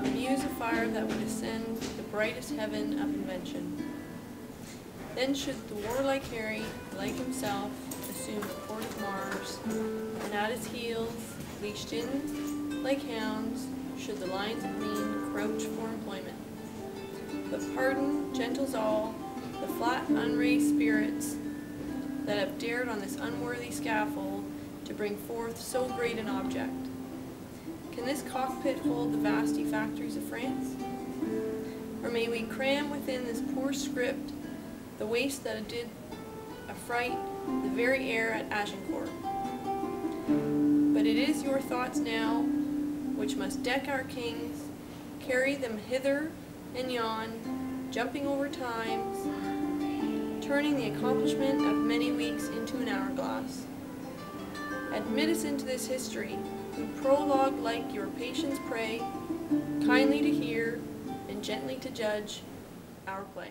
muse a fire that would ascend the brightest heaven of invention. Then should the warlike Harry, like himself, assume the port of Mars, and at his heels, leashed in like hounds, should the lions of Lean crouch for employment. But pardon, gentles all, the flat, unraised spirits that have dared on this unworthy scaffold to bring forth so great an object. Can this cockpit hold the vasty factories of France? Or may we cram within this poor script the waste that did affright the very air at Agincourt? But it is your thoughts now which must deck our kings, carry them hither and yon, jumping over times, turning the accomplishment of many weeks into an hourglass. Admit us into this history, who prologue like your patience pray, kindly to hear and gently to judge our play.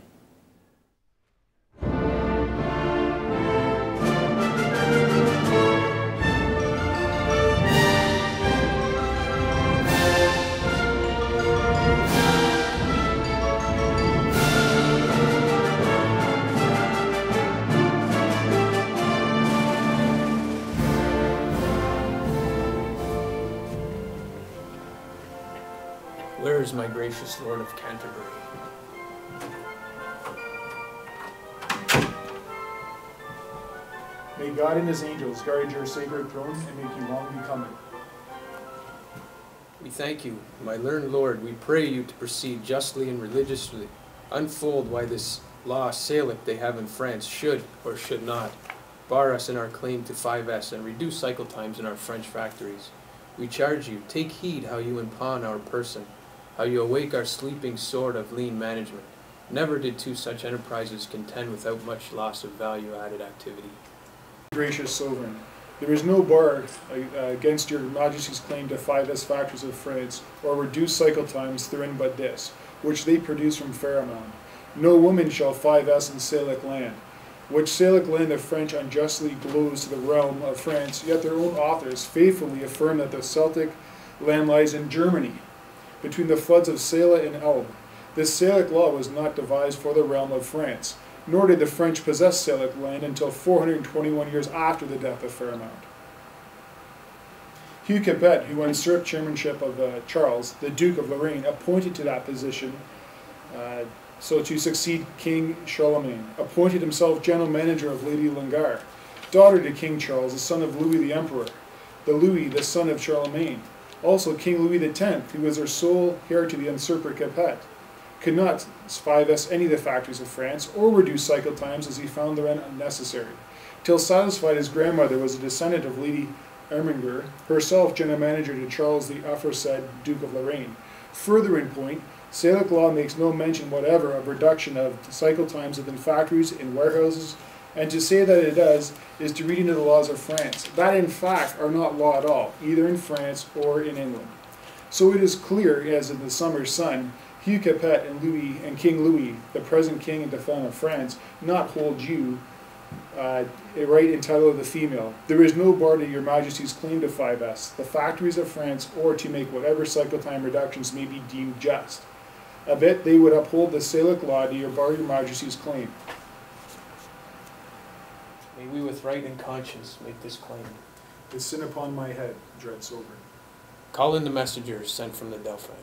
Where is my gracious Lord of Canterbury? May God and his angels guard your sacred throne and make you long become it. We thank you, my learned Lord. We pray you to proceed justly and religiously. Unfold why this law Salic they have in France should or should not bar us in our claim to 5S and reduce cycle times in our French factories. We charge you, take heed how you impound our person, how you awake our sleeping sword of lean management. Never did two such enterprises contend without much loss of value-added activity. Gracious Sovereign, there is no bar against your Majesty's claim to 5S factories of France, or reduce cycle times therein but this, which they produce from Fairmount. No woman shall 5S in Salic land, which Salic land the French unjustly glows to the realm of France, yet their own authors faithfully affirm that the Celtic land lies in Germany, between the floods of Seila and Elbe. This Salic law was not devised for the realm of France, nor did the French possess Salic land until 421 years after the death of Fairmount. Hugh Capet, who usurped chairmanship of Charles, the Duke of Lorraine, appointed to that position so to succeed King Charlemagne, appointed himself general manager of Lady Langar, daughter to King Charles, the son of Louis the Emperor, the Louis, the son of Charlemagne. Also, King Louis X, who was their sole heir to the usurper Capet, could not 5S any of the factories of France or reduce cycle times as he found therein unnecessary, till satisfied his grandmother was a descendant of Lady Erminger, herself general manager to Charles the aforesaid Duke of Lorraine. Further in point, Salic law makes no mention whatever of reduction of cycle times within factories and warehouses, and to say that it does is to read into the laws of France, that in fact are not law at all, either in France or in England. So it is clear, as in the summer sun, Hugh Capet and King Louis, the present king and dauphin of France, not hold you a right and title of the female. There is no bar to your Majesty's claim to 5S, the factories of France, or to make whatever cycle time reductions may be deemed just. A bit they would uphold the Salic law to bar your Majesty's claim. May we with right and conscience make this claim. The sin upon my head, dread Sovereign. Call in the messengers sent from the Dauphin.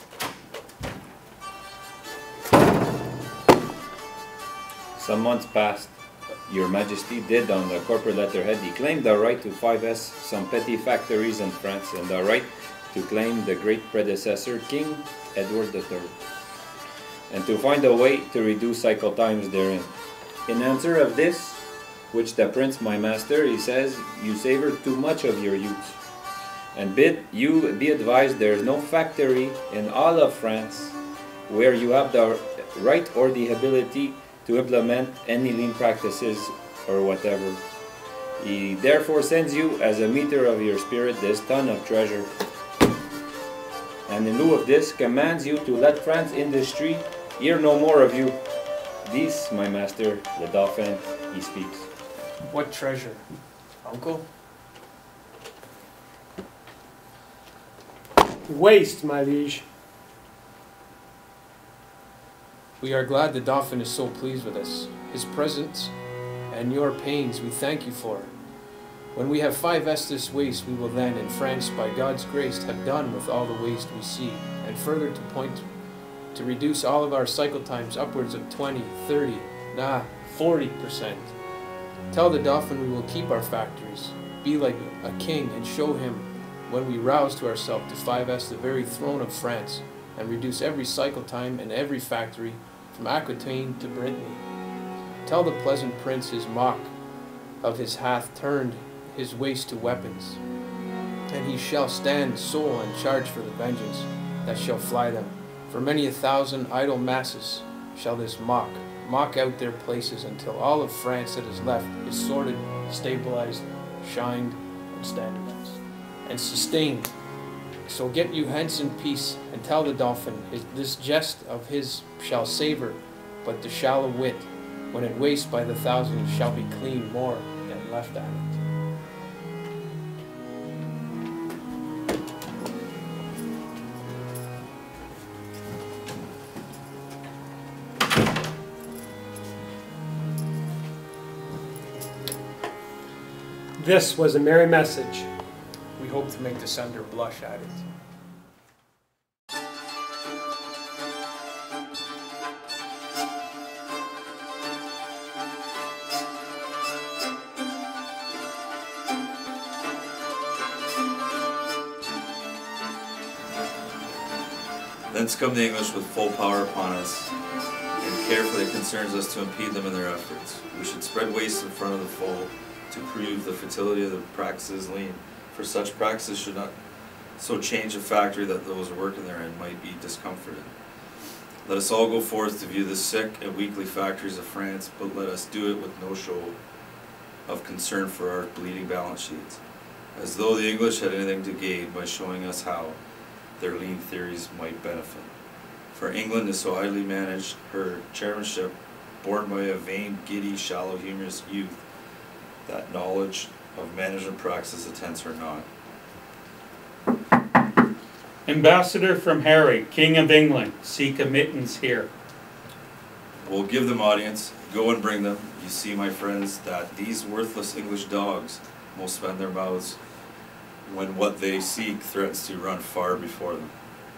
Some months past, your Majesty did on the corporate letterhead declaim the right to 5S some petty factories in France and the right to claim the great predecessor King Edward III, and to find a way to reduce cycle times therein. In answer of this, which the prince my master, he says, you savor too much of your youth, and bid you be advised there is no factory in all of France where you have the right or the ability to implement any lean practices or whatever. He therefore sends you as a meter of your spirit this ton of treasure, and in lieu of this commands you to let France industry hear no more of you. This, my master, the Dauphin, he speaks. What treasure, uncle? Waste, my liege. We are glad the Dauphin is so pleased with us. His presence and your pains we thank you for. When we have 5s this waste, we will then, in France, by God's grace, have done with all the waste we see, and further to point to reduce all of our cycle times upwards of 20, 30, 40%. Tell the Dauphin we will keep our factories, be like a king, and show him when we rouse to ourselves to 5s the very throne of France, and reduce every cycle time and every factory from Aquitaine to Brittany. Tell the pleasant prince his mock of his hath turned his waste to weapons, and he shall stand sole and charge for the vengeance that shall fly them. For many 1,000 idle masses shall this mock out their places until all of France that is left is sorted, stabilized, shined, and standardized, and sustained. So get you hence in peace, and tell the Dauphin this jest of his shall savor, but the shallow wit, when it wastes by the 1,000, shall be clean more than left at it. This was a merry message. We hope to make the sender blush at it. Thence come the English with full power upon us, and carefully concerns us to impede them in their efforts. We should spread waste in front of the foe, to prove the fertility of the practices lean, for such practices should not so change a factory that those working therein might be discomforted. Let us all go forth to view the sick and weakly factories of France, but let us do it with no show of concern for our bleeding balance sheets, as though the English had anything to gain by showing us how their lean theories might benefit. For England is so idly managed, her chairmanship borne by a vain, giddy, shallow, humorous youth, that knowledge of management practices attends her not. Ambassador from Harry, King of England, seek admittance here. We'll give them audience. Go and bring them. You see, my friends, that these worthless English dogs will spend their mouths when what they seek threatens to run far before them.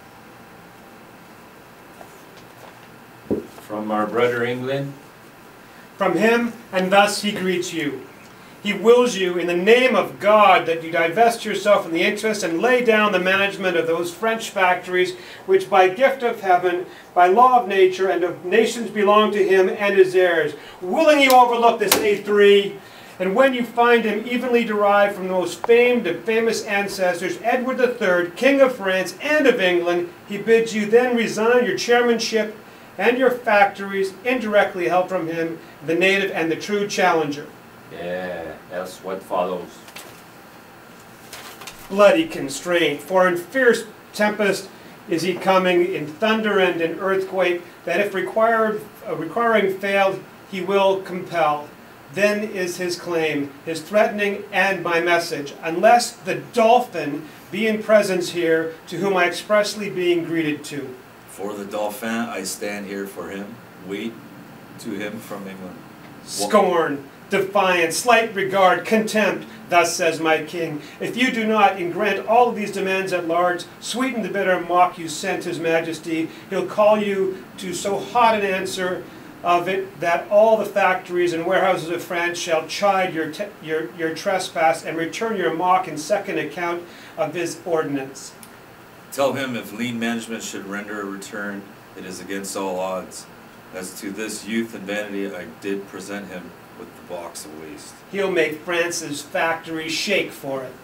From our brother England, From him, and thus he greets you. He wills you in the name of God that you divest yourself in the interest and lay down the management of those French factories which by gift of heaven, by law of nature and of nations belong to him and his heirs. Willing you overlook this A3, and when you find him evenly derived from the most famed of famous ancestors, Edward III, King of France and of England, he bids you then resign your chairmanship and your factories indirectly held from him, the native and the true challenger. yeah, else what follows? Bloody constraint, for in fierce tempest is he coming, in thunder and in earthquake, that if requiring failed, he will compel. Then is his claim, his threatening, and my message, unless the Dauphin be in presence here, to whom I expressly being greeted to. For the Dauphin I stand here for him. Wait to him from England. Scorn, defiance, slight regard, contempt, thus says my king. If you do not, and grant all of these demands at large, sweeten the bitter mock you sent his majesty, he'll call you to so hot an answer of it that all the factories and warehouses of France shall chide your trespass and return your mock in second account of his ordinance. Tell him if lean management should render a return, it is against all odds. As to this youth and vanity, I did present him with the box of waste. He'll make France's factory shake for it.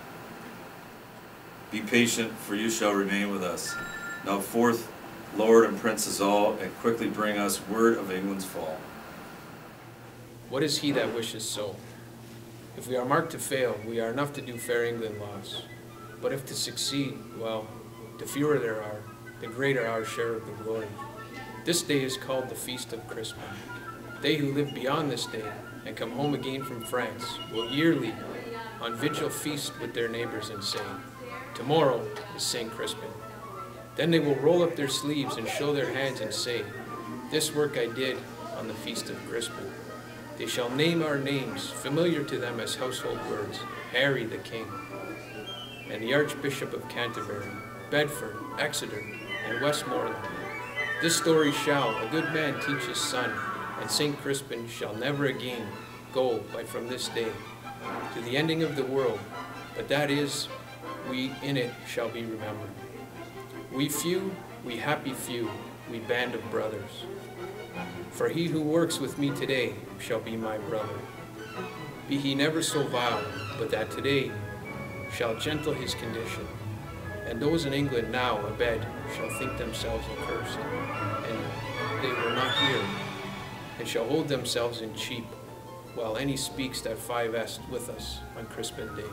Be patient, for you shall remain with us. Now forth, Lord and princes all, and quickly bring us word of England's fall. What is he that wishes so? If we are marked to fail, we are enough to do fair England loss. But if to succeed, well, the fewer there are, the greater our share of the glory. This day is called the Feast of Crispin. They who live beyond this day and come home again from France will yearly on vigil feast with their neighbors and say, tomorrow is St. Crispin. Then they will roll up their sleeves and show their hands and say, This work I did on the feast of Crispin. They shall name our names, familiar to them as household words, Harry the King, and the Archbishop of Canterbury, Bedford, Exeter, and Westmoreland. This story shall a good man teach his son, and St. Crispin shall never again go but from this day to the ending of the world, but that is, we in it shall be remembered. We few, we happy few, we band of brothers. For he who works with me today shall be my brother. Be he never so vile, but that today shall gentle his condition. And those in England now abed shall think themselves accursed, and they were not here, and shall hold themselves in cheap, while any speaks that 5 with us on Crispin Day.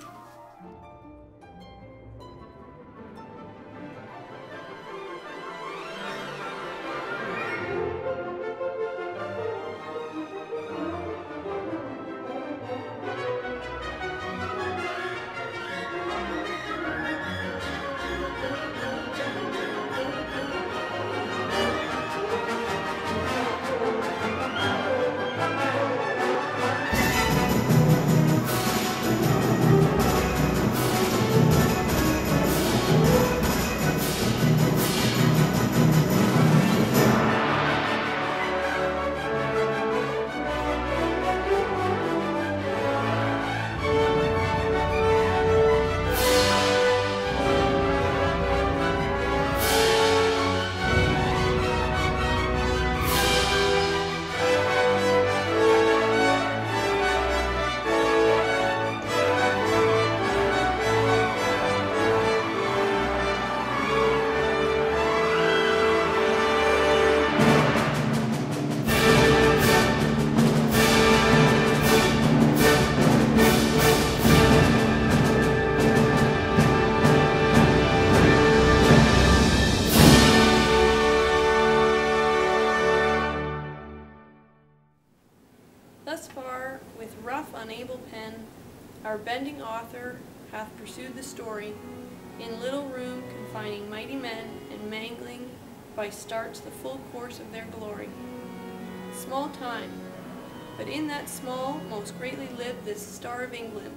Thus far, with rough, unable pen, our bending author hath pursued the story, in little room confining mighty men, and mangling by starts the full course of their glory. Small time, but in that small most greatly lived this Star of England,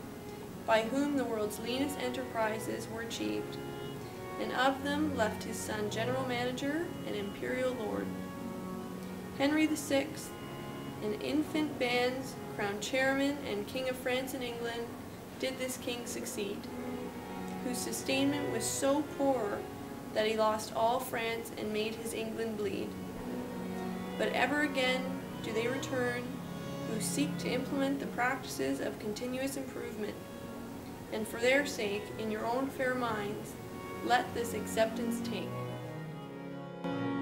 by whom the world's leanest enterprises were achieved, and of them left his son general manager and imperial lord. Henry VI, in infant bands, crowned chairman and king of France and England, did this king succeed, whose sustainment was so poor that he lost all France and made his England bleed. But ever again do they return, who seek to implement the practices of continuous improvement, and for their sake, in your own fair minds, let this acceptance take.